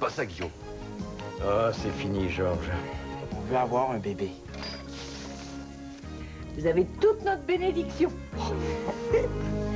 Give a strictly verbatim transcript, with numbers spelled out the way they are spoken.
pas ça, Guillaume. Ah, c'est fini, Georges. On veut avoir un bébé. Vous avez toute notre bénédiction.